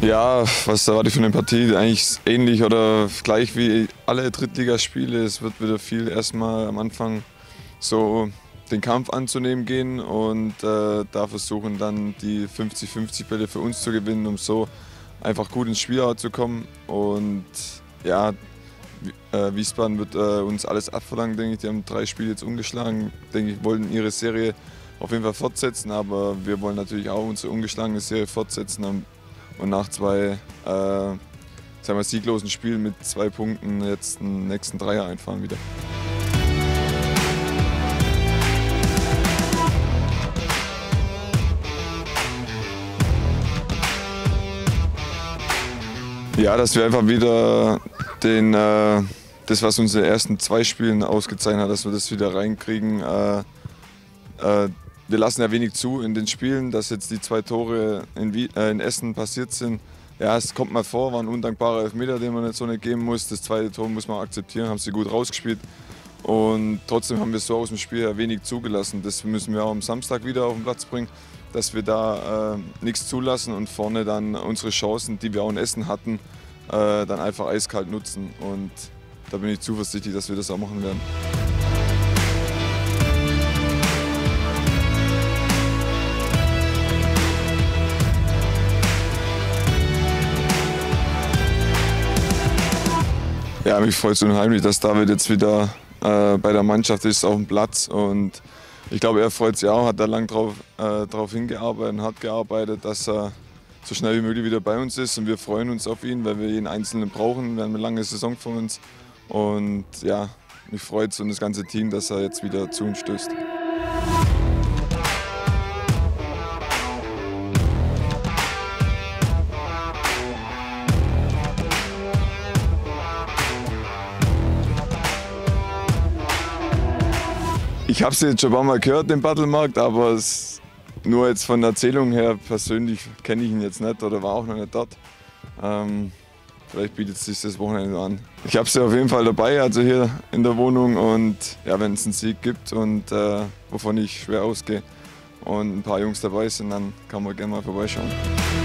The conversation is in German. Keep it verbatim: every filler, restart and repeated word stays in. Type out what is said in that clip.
Ja, was erwarte ich von der Partie? Eigentlich ähnlich oder gleich wie alle Drittligaspiele. Es wird wieder viel erstmal am Anfang so den Kampf anzunehmen gehen und äh, da versuchen dann die fünfzig fünfzig Bälle für uns zu gewinnen, um so einfach gut ins Spiel zu kommen. Und ja, äh, Wiesbaden wird äh, uns alles abverlangen, denke ich. Die haben drei Spiele jetzt umgeschlagen, denke ich, wollen ihre Serie auf jeden Fall fortsetzen, aber wir wollen natürlich auch unsere ungeschlagene Serie fortsetzen. Und nach zwei äh, sagen wir, sieglosen Spielen mit zwei Punkten jetzt den nächsten Dreier einfahren wieder. Ja, dass wir einfach wieder den, äh, das, was uns in den ersten zwei Spielen ausgezeichnet hat, dass wir das wieder reinkriegen. Äh, äh, Wir lassen ja wenig zu in den Spielen, dass jetzt die zwei Tore in, Wie äh, in Essen passiert sind. Ja, es kommt mal vor, war ein undankbarer Elfmeter, den man nicht so nicht geben muss. Das zweite Tor muss man akzeptieren, haben sie gut rausgespielt. Und trotzdem haben wir so aus dem Spiel ja wenig zugelassen. Das müssen wir auch am Samstag wieder auf den Platz bringen, dass wir da äh, nichts zulassen und vorne dann unsere Chancen, die wir auch in Essen hatten, äh, dann einfach eiskalt nutzen. Und da bin ich zuversichtlich, dass wir das auch machen werden. Ja, mich freut es unheimlich, dass David jetzt wieder äh, bei der Mannschaft ist, auf dem Platz. Und ich glaube, er freut sich auch, hat da lang drauf, äh, drauf hingearbeitet und hat gearbeitet, dass er so schnell wie möglich wieder bei uns ist. Und wir freuen uns auf ihn, weil wir jeden Einzelnen brauchen. Wir haben eine lange Saison vor uns. Und ja, mich freut es und das ganze Team, dass er jetzt wieder zu uns stößt. Ich habe es jetzt schon ein paar Mal gehört, den Battlemarkt, aber es, nur jetzt von der Erzählung her persönlich kenne ich ihn jetzt nicht oder war auch noch nicht dort. Ähm, vielleicht bietet es sich das Wochenende an. Ich habe sie auf jeden Fall dabei, also hier in der Wohnung, und ja, wenn es einen Sieg gibt und äh, wovon ich schwer ausgehe und ein paar Jungs dabei sind, dann kann man gerne mal vorbeischauen.